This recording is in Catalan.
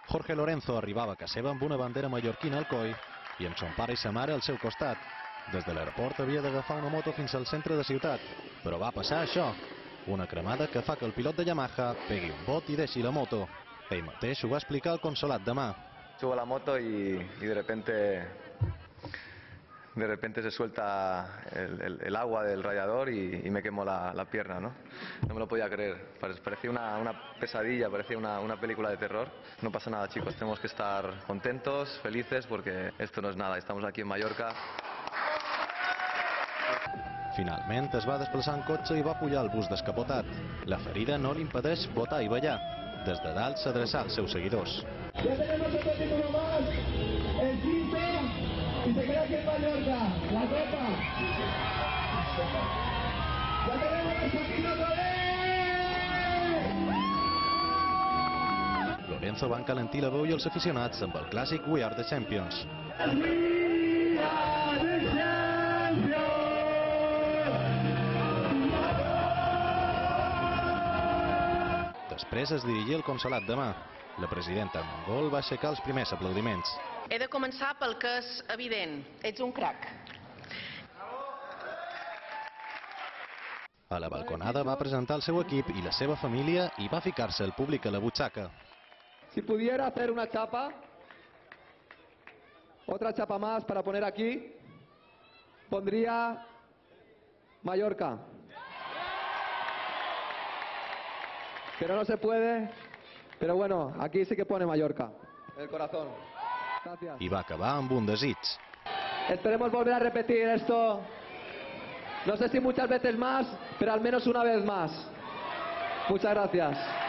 Jorge Lorenzo arribava a casa seva amb una bandera mallorquina al coll i amb son pare i sa mare al seu costat. Des de l'aeroport havia d'agafar una moto fins al centre de ciutat, però va passar això, una cremada que fa que el pilot de Yamaha pegui un bot i deixi la moto. Ell mateix ho va explicar al consolat de mà. Subo la moto y de repente se suelta el agua del radiador y me quemo la pierna, ¿no? No me lo podía creer, parecía una pesadilla, parecía una película de terror. No pasa nada, chicos, tenemos que estar contentos, felices, porque esto no es nada, estamos aquí en Mallorca. Finalment es va desplaçar en cotxe i va pujar al bus descapotat. La ferida no li impedeix votar i ballar. Des de dalt s'adreçà als seus seguidors. Ya tenemos otro título más, el 15, y se queda aquí en Mallorca, la copa. Ya tenemos nuestro título otra vez. Lorenzo va encalentir la veu i els aficionats amb el clàssic We Are The Champions. We are the champions. Després es dirigia al consolat de mà. La presidenta mongol va aixecar els primers aplaudiments. He de començar pel que és evident. Ets un crac. A la balconada va presentar el seu equip i la seva família i va ficar-se el públic a la butxaca. Si pudiera hacer una chapa, otra chapa más para poner aquí, pondría Mallorca. Pero no se puede, pero bueno, aquí sí que pone Mallorca, el corazón. Gracias. I va acabar amb un desig. Esperemos volver a repetir esto, no sé si muchas veces más, pero al menos una vez más. Muchas gracias.